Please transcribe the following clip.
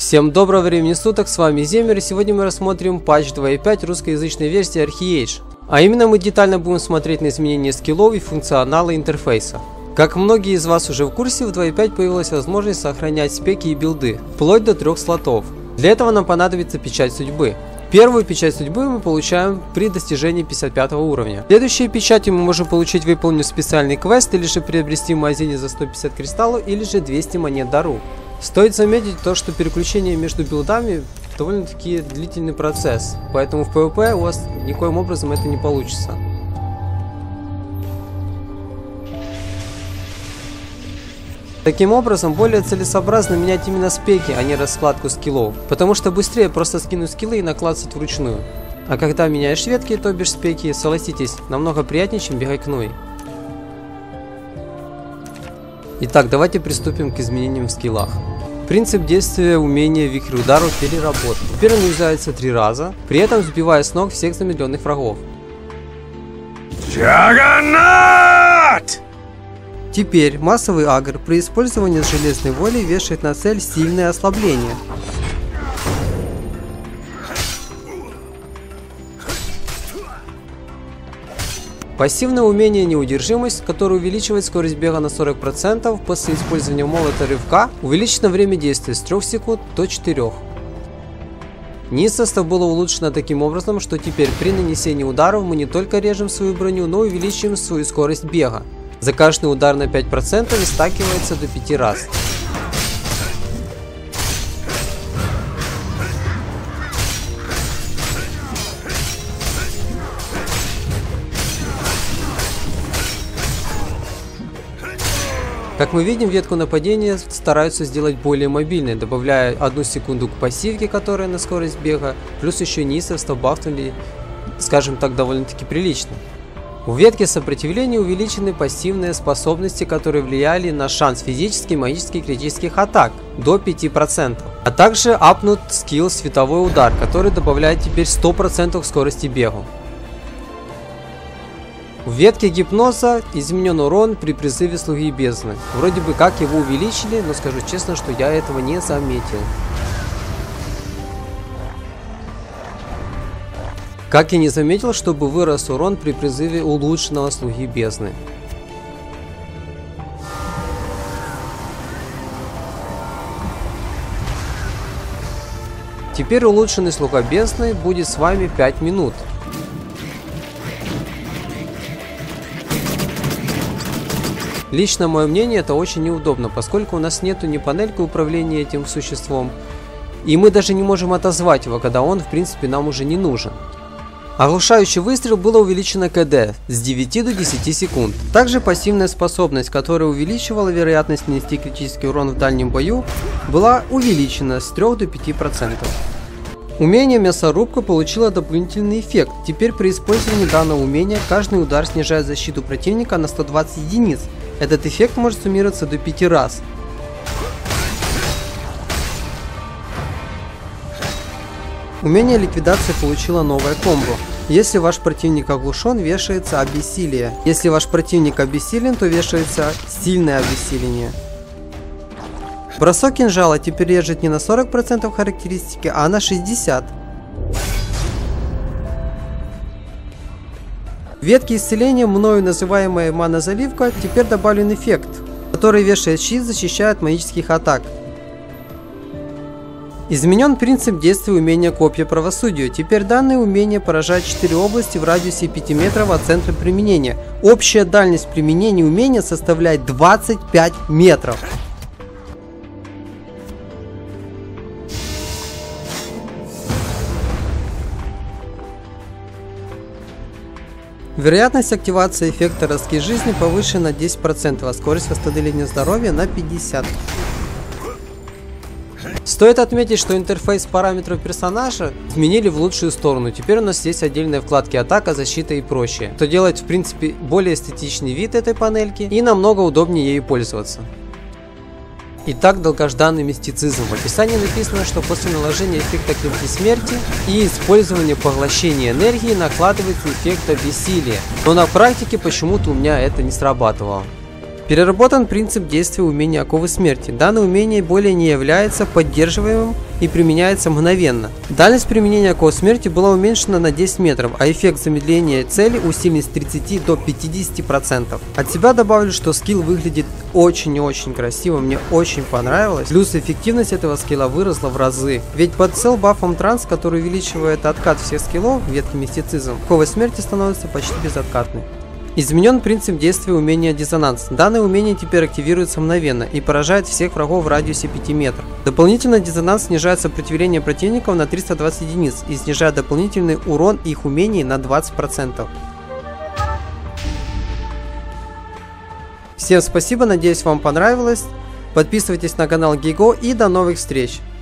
Всем доброго времени суток, с вами Земер, и сегодня мы рассмотрим патч 2.5 русскоязычной версии Archeage. А именно мы детально будем смотреть на изменения скиллов и функционала интерфейса. Как многие из вас уже в курсе, в 2.5 появилась возможность сохранять спеки и билды, вплоть до 3 слотов. Для этого нам понадобится печать судьбы. Первую печать судьбы мы получаем при достижении 55 уровня. Следующие печати мы можем получить, выполнив специальный квест, или же приобрести в магазине за 150 кристаллов, или же 200 монет дару. Стоит заметить то, что переключение между билдами довольно-таки длительный процесс, поэтому в PvP у вас никоим образом это не получится. Таким образом, более целесообразно менять именно спеки, а не раскладку скиллов, потому что быстрее просто скинуть скиллы и наклацать вручную. А когда меняешь ветки, то бишь спеки, согласитесь, намного приятнее, чем бегать к Нуи. Итак, давайте приступим к изменениям в скиллах. Принцип действия умения вихрь ударов переработан. Теперь он юзается 3 раза, при этом сбивая с ног всех замедленных врагов. Джаггернаут! Теперь массовый агр при использовании железной воли вешает на цель сильное ослабление. Пассивное умение неудержимость, которое увеличивает скорость бега на 40% после использования молота рывка, увеличено время действия с 3 секунд до 4. Неистовство было улучшено таким образом, что теперь при нанесении ударов мы не только режем свою броню, но и увеличиваем свою скорость бега. За каждый удар на 5% стакивается до 5 раз. Как мы видим, ветку нападения стараются сделать более мобильной, добавляя 1 секунду к пассивке, которая на скорость бега, плюс еще неистовство бафнули, скажем так, довольно-таки прилично. У ветки сопротивления увеличены пассивные способности, которые влияли на шанс физических и магических критических атак до 5%. А также апнут скилл световой удар, который добавляет теперь 100% скорости бегу. В ветке гипноза изменен урон при призыве слуги бездны. Вроде бы как его увеличили, но скажу честно, что я этого не заметил. Как и не заметил, чтобы вырос урон при призыве улучшенного слуги бездны. Теперь улучшенный слуга бездны будет с вами 5 минут. Лично мое мнение, это очень неудобно, поскольку у нас нету ни панельки управления этим существом, и мы даже не можем отозвать его, когда он в принципе нам уже не нужен. Оглушающий выстрел было увеличено КД с 9 до 10 секунд. Также пассивная способность, которая увеличивала вероятность нанести критический урон в дальнем бою, была увеличена с 3 до 5%. Умение мясорубка получило дополнительный эффект. Теперь при использовании данного умения каждый удар снижает защиту противника на 120 единиц. Этот эффект может суммироваться до 5 раз. Умение ликвидации получило новое комбо. Если ваш противник оглушен, вешается обессилие. Если ваш противник обессилен, то вешается сильное обессиление. Бросок кинжала теперь режет не на 40% характеристики, а на 60%. В ветке исцеления, мною называемая мана-заливка, теперь добавлен эффект, который вешает щит, защищает от магических атак. Изменен принцип действия умения копья правосудия. Теперь данное умение поражает 4 области в радиусе 5 метров от центра применения. Общая дальность применения умения составляет 25 метров. Вероятность активации эффекта ростки жизни повышена на 10%, а скорость восстановления здоровья на 50%. Стоит отметить, что интерфейс параметров персонажа изменили в лучшую сторону. Теперь у нас есть отдельные вкладки атака, защита и прочее, что делает в принципе более эстетичный вид этой панельки и намного удобнее ею пользоваться. Итак, долгожданный мистицизм. В описании написано, что после наложения эффекта клинки смерти и использования поглощения энергии накладывается эффект обессилия. Но на практике почему-то у меня это не срабатывало. Переработан принцип действия умения Оковы Смерти. Данное умение более не является поддерживаемым и применяется мгновенно. Дальность применения Оковы Смерти была уменьшена на 10 метров, а эффект замедления цели усилен с 30 до 50%. От себя добавлю, что скилл выглядит очень и очень красиво, мне очень понравилось. Плюс эффективность этого скилла выросла в разы. Ведь под бафом транс, который увеличивает откат всех скиллов, ветки мистицизм, Окова Смерти становится почти безоткатной. Изменен принцип действия умения Диссонанс. Данное умение теперь активируется мгновенно и поражает всех врагов в радиусе 5 метров. Дополнительно Диссонанс снижает сопротивление противников на 320 единиц и снижает дополнительный урон их умений на 20%. Всем спасибо, надеюсь, вам понравилось. Подписывайтесь на канал Гейго и до новых встреч!